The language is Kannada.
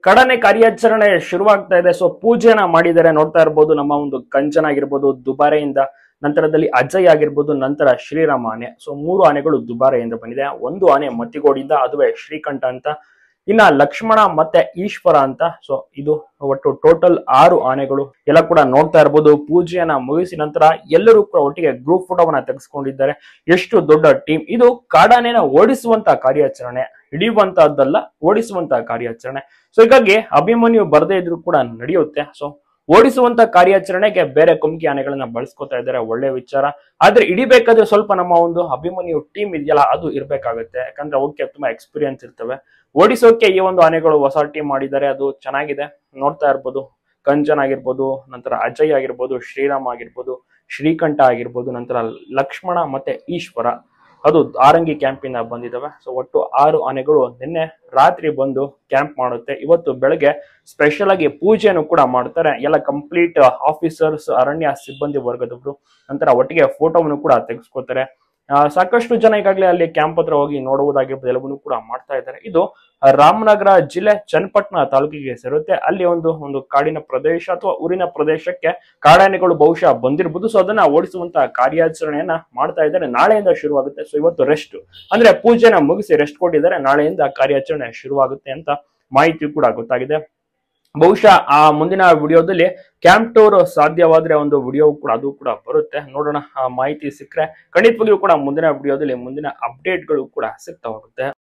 ಕಡನೆ ಕಾರ್ಯಾಚರಣೆ ಶುರುವಾಗ್ತಾ ಇದೆ. ಸೊ ಪೂಜೆನ ಮಾಡಿದರೆ ನೋಡ್ತಾ ಇರಬಹುದು. ನಮ್ಮ ಒಂದು ಕಂಚನ್ ಆಗಿರ್ಬೋದು ದುಬಾರೆಯಿಂದ, ನಂತರದಲ್ಲಿ ಅಜಯ್ ಆಗಿರ್ಬೋದು, ನಂತರ ಶ್ರೀರಾಮ ಆನೆ. ಸೊ 3 ಆನೆಗಳು ದುಬಾರೆಯಿಂದ ಬಂದಿದೆ. ಒಂದು ಆನೆ ಮತ್ತಿಗೋಡಿಂದ, ಅದುವೇ ಶ್ರೀಕಂಠ ಅಂತ. ಇನ್ನ ಲಕ್ಷ್ಮಣ ಮತ್ತೆ ಈಶ್ವರ ಅಂತ. ಸೊ ಇದು ಒಟ್ಟು ಟೋಟಲ್ 6 ಆನೆಗಳು ಎಲ್ಲ ಕೂಡ ನೋಡ್ತಾ ಇರಬಹುದು. ಪೂಜೆಯನ್ನ ಮುಗಿಸಿ ನಂತರ ಎಲ್ಲರೂ ಕೂಡ ಒಟ್ಟಿಗೆ ಗ್ರೂಪ್ ಫೋಟೋವನ್ನ ತೆಗೆಸ್ಕೊಂಡಿದ್ದಾರೆ. ಎಷ್ಟು ದೊಡ್ಡ ಟೀಮ್ ಇದು. ಕಾಡಾನೆನ ಓಡಿಸುವಂತ ಕಾರ್ಯಾಚರಣೆ, ಹಿಡಿಯುವಂತಹದ್ದಲ್ಲ, ಓಡಿಸುವಂತ ಕಾರ್ಯಾಚರಣೆ. ಸೊ ಹೀಗಾಗಿ ಅಭಿಮನ್ಯು ಬರದೇ ಇದ್ರು ಕೂಡ ನಡೆಯುತ್ತೆ. ಸೊ ಓಡಿಸುವಂತ ಕಾರ್ಯಾಚರಣೆಗೆ ಬೇರೆ ಕುಮ್ಕಿ ಆನೆಗಳನ್ನ ಬಳಸ್ಕೊತಾ ಇದ್ದಾರೆ, ಒಳ್ಳೆ ವಿಚಾರ. ಆದ್ರೆ ಹಿಡಿಬೇಕಾದ್ರೆ ಸ್ವಲ್ಪ ನಮ್ಮ ಒಂದು ಅಭಿಮನ್ಯು ಟೀಮ್ ಇದೆಯಲ್ಲ ಅದು ಇರ್ಬೇಕಾಗುತ್ತೆ. ಯಾಕಂದ್ರೆ ಅವಕ್ಕೆ ತುಂಬಾ ಎಕ್ಸ್ಪೀರಿಯನ್ಸ್ ಇರ್ತವೆ. ಓಡಿಸೋಕೆ ಈ ಒಂದು ಆನೆಗಳು ಹೊಸ ಟೀಮ್ ಮಾಡಿದ್ದಾರೆ, ಅದು ಚೆನ್ನಾಗಿದೆ. ನೋಡ್ತಾ ಇರ್ಬೋದು. ಕಂಚನ್ ಆಗಿರ್ಬೋದು, ನಂತರ ಅಜಯ್ ಆಗಿರ್ಬೋದು, ಶ್ರೀರಾಮ್ ಆಗಿರ್ಬೋದು, ಶ್ರೀಕಂಠ ಆಗಿರ್ಬೋದು, ನಂತರ ಲಕ್ಷ್ಮಣ ಮತ್ತೆ ಈಶ್ವರ, ಅದು ಆರಂಗಿ ಕ್ಯಾಂಪ್ ಇಂದ ಬಂದಿದ್ದಾವೆ. ಸೊ ಒಟ್ಟು 6 ಆನೆಗಳು ನಿನ್ನೆ ರಾತ್ರಿ ಬಂದು ಕ್ಯಾಂಪ್ ಮಾಡುತ್ತೆ. ಇವತ್ತು ಬೆಳಗ್ಗೆ ಸ್ಪೆಷಲ್ ಆಗಿ ಪೂಜೆಯನ್ನು ಕೂಡ ಮಾಡ್ತಾರೆ. ಎಲ್ಲ ಕಂಪ್ಲೀಟ್ ಆಫೀಸರ್ಸ್, ಅರಣ್ಯ ಸಿಬ್ಬಂದಿ ವರ್ಗದವರು, ನಂತರ ಒಟ್ಟಿಗೆ ಫೋಟೋವನ್ನು ಕೂಡ ತೆಗೆಸ್ಕೊತಾರೆ. ಸಾಕಷ್ಟು ಜನ ಈಗಾಗಲೇ ಅಲ್ಲಿ ಕ್ಯಾಂಪ್ ಹತ್ರ ಹೋಗಿ ನೋಡುವುದಾಗಿರ್ಬೋದು, ಎಲ್ಲವನ್ನೂ ಕೂಡ ಮಾಡ್ತಾ ಇದ್ದಾರೆ. ಇದು ರಾಮನಗರ ಜಿಲ್ಲೆ ಚನ್ನಪಟ್ಟಣ ತಾಲೂಕಿಗೆ ಸೇರುತ್ತೆ. ಅಲ್ಲಿ ಒಂದು ಕಾಡಿನ ಪ್ರದೇಶ ಅಥವಾ ಊರಿನ ಪ್ರದೇಶಕ್ಕೆ ಕಾಡಾನೆಗಳು ಬಹುಶಃ ಬಂದಿರಬಹುದು. ಸೊ ಅದನ್ನ ಓಡಿಸುವಂತ ಕಾರ್ಯಾಚರಣೆಯನ್ನ ಮಾಡ್ತಾ ಇದ್ದಾರೆ. ನಾಳೆಯಿಂದ ಶುರುವಾಗುತ್ತೆ. ಸೊ ಇವತ್ತು ರೆಸ್ಟ್ ಅಂದ್ರೆ ಪೂಜೆನ ಮುಗಿಸಿ ರೆಸ್ಟ್ ಕೊಟ್ಟಿದ್ದಾರೆ. ನಾಳೆಯಿಂದ ಕಾರ್ಯಾಚರಣೆ ಶುರುವಾಗುತ್ತೆ ಅಂತ ಮಾಹಿತಿ ಕೂಡ ಗೊತ್ತಾಗಿದೆ. ಬಹುಶಃ ಆ ಮುಂದಿನ ವಿಡಿಯೋದಲ್ಲಿ ಕ್ಯಾಂಪ್ ಟೂರ್ ಸಾಧ್ಯವಾದ್ರೆ ಒಂದು ವಿಡಿಯೋ ಕೂಡ ಅದು ಕೂಡ ಬರುತ್ತೆ. ನೋಡೋಣ. ಆ ಮಾಹಿತಿ ಸಿಕ್ಕರೆ ಖಂಡಿತವಾಗಿಯೂ ಕೂಡ ಮುಂದಿನ ವಿಡಿಯೋದಲ್ಲಿ ಮುಂದಿನ ಅಪ್ಡೇಟ್ಗಳು ಕೂಡ ಸಿಗ್ತಾ ಹೋಗುತ್ತೆ.